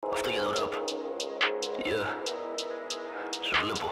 Αυτό για το rap. Yeah. Σε βλέπω.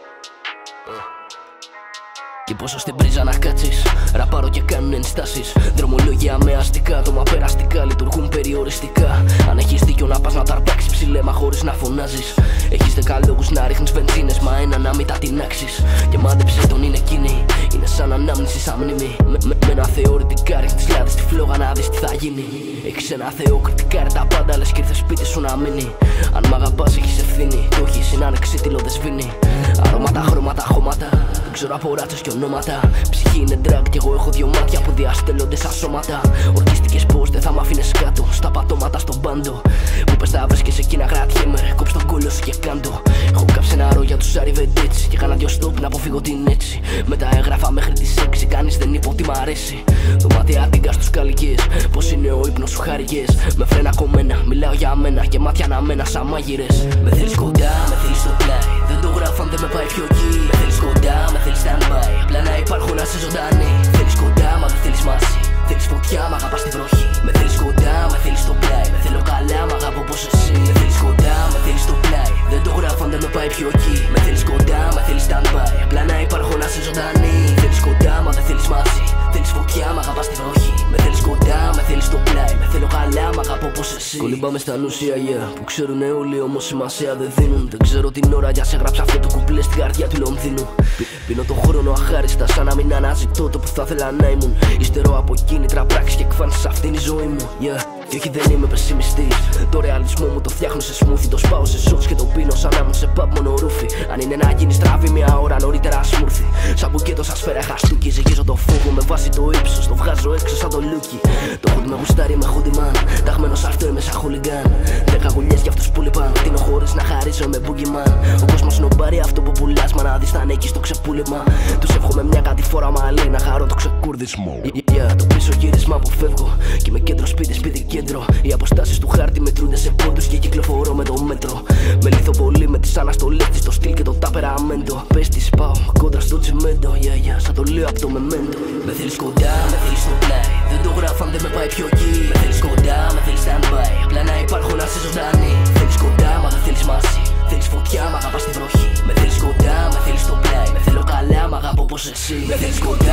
Και πόσο στην πρίζα να κάτσεις. Ραπάρω και κάνουν ενστάσεις. Δρομολόγια με αστικά, άτομα περαστικά λειτουργούν περιοριστικά. Αν έχεις δίκιο να πας να τα αρπάξεις ψηλέμα χωρίς να φωνάζεις. Έχεις 10 λόγους να ρίχνεις βενζίνες, μα ένα να μην τα τεινάξεις. Και μάντεψε τον είναι εκείνη. Είναι σαν ανάμνηση, σαν μνήμη. Με ένα θεωρητικά ρίχνεις λάδι στη φλόγα να δεις τι θα γίνει. Έχεις ένα θεό κριτικάρει τα πάντα, λες κι ήρθες σπίτι σου να μείνει. Αν μ' αγαπάς έχεις ευθύνη. Το έχεις είναι ανεξίτηλο δεν σβήνει. Αρώματα, χρώματα, χώματα. Δεν ξέρω από ράτσες και ονόματα. Ψυχή είναι drag κι εγώ έχω δυο μάτια που διαστέλλονται σαν σώματα. Ορκίστηκες πως δεν θα μ' αφήνες κάτω. Στα πατώματα στον πάντο. Μου πες θα βρίσκεσαι εκεί να κρατιέμαι. Κόψ' τον κόλλο σου και κάντο. Έχω κάψει ένα ρο για τους αριβεντέτσι. Και έκανα δυο στόπ να αποφύγω την έτσι. Μετά έγραφα μέχρι τις 6. Κανείς δεν είπε ότι μ' αρέσει. Δωμάτια τίγκα στους καλικές. Πως είναι ο ύπνος σου χάρηκες. Με φρένα κομμένα, μιλάω για μένα. Και μάτια αναμένα σαν μάγειρες. Με θέλεις κοντά, με θέλεις στο πλάι. Δεν το γράφω αν δεν με πάει πιο εκεί. Με θέλεις κοντά, με θέλεις stand-by. Απλά να υπάρχω να σε ζωντανή. Θέλεις κοντά, μα δεν θέλεις μαζί. Θέλεις φωτιά, μ' αγαπάς στη βροχή. Με θέλεις κοντά, με θέλεις στο πλάι. Με θέλω καλά, μ' αγαπώ πως εσύ. Με θέλεις κοντά, με θέλεις στο πλάι. Δεν το γράφω αν δεν με πάει πιο εκεί. Με θέλεις κοντά, με θέλεις stand-by. Απλά να υπάρχω να σε ζωντανή. Θέλεις κοντά, μα δεν θέλεις μαζί. Θέλεις φωτιά, μ' αγαπάς στη βροχή. Με θέλεις κοντά, με θέλεις στο πλάι. Με θέλω καλά, μ' αγαπώ πως εσύ. Κολυμπάμε στα νούσια, που ξέρουνε όλοι όμως σημασία δεν δίνουν. Δεν ξέρω την ώρα για σε γράψα αυτό το κουπλέ στην καρδιά του Λονδίνου. Πίνω τον χρόνο αχάριστα σαν να μην αναζητώ το που θα ήθελα να ήμουν. Υστερώ από κίνητρα, πράξεις και εκφάνσεις σε αυτήν η ζωή μου. Και όχι δεν είμαι πεσημιστής. Το ρεαλισμό μου το φτιάχνω σε smoothie. Το σπάω σε shots και το πίνω σαν να ήμουν σε pub μόνο ρούφι. Αν είναι να γίνει στραβή μια ώρα νωρίτερα σμούρθι. Σαν μπουκέτο σαν σφαίρα χαστούκι. Ζυγίζω το φόβο με βάση το ύψος. Το βγάζω έξω σαν το λούκι. Το χούντι με γουστάρι με χούντιμαν. Ταγμένος αυτό είμαι σαν χουλιγκάν. 10 γουλιές για αυτούς που λείπαν. Τίνω χωρίς να χαρίζω με μπούγκιμαν. Ο κόσμος νομπάρει αυτό που πουλάς. Μα να δεις τα νέκει στο ξεπούλημα. Τους εύχομαι μια κατηφόρα μαλλί να χαρώ το ξεκούρδισμό. Το πίσω γύρισμα αποφεύγω. Και με κέντρο σπίτι κέντρο. Οι αποστάσεις του χάρτη μετρούνται σε πόντους και κυκλοφορώ με το μέτρο. Με λιθοβολή με τις αναστολές της, το στυλ και το ταπεραμέντο. Πες της πάω κόντρα στο τσιμέντο. Σαν το λέω απ' το μεμέντο. Με θέλεις κοντά, με θέλεις στο πλάι. Δεν το γράφω αν δεν με πάει πιο εκεί. Με θέλεις κοντά, με θέλεις stand-by. Απλά να υπάρχω να σε ζωντανή. Θέλεις κοντά, μα δεν θέλεις μαζί. Θέλεις φωτιά, μ' αγαπάς στη βροχή. Με θέλεις κοντά, με θέλεις στο πλάι. Με θέλω καλά, μ' αγαπώ πως εσύ. Με θέλεις κοντά.